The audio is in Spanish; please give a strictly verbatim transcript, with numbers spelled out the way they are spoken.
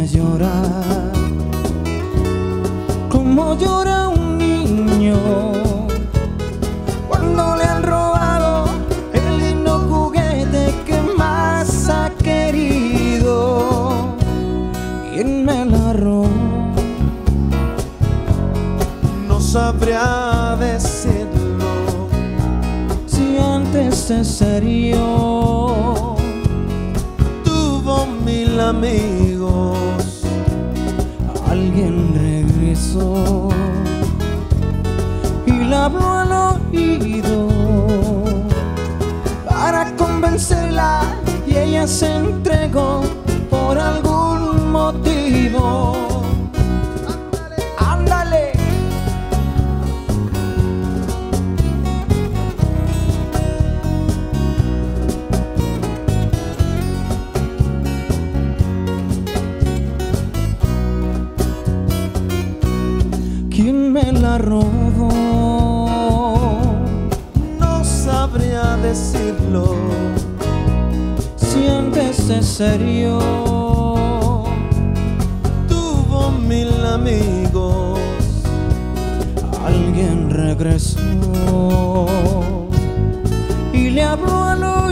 hace llorar, como llora un niño cuando le han robado el lindo juguete que más ha querido. ¿Quién me la robó? No sabría decirlo. Si antes de ser yo Tuvo mil amigos, alguien regresó y le habló al oído para convencerla, y ella se entregó por algún motivo. ¡Ándale! ¿Quién me la robó? No sabría decirlo. Si antes de ser yo Tuvo mil amigos, alguien regresó y le habló al oído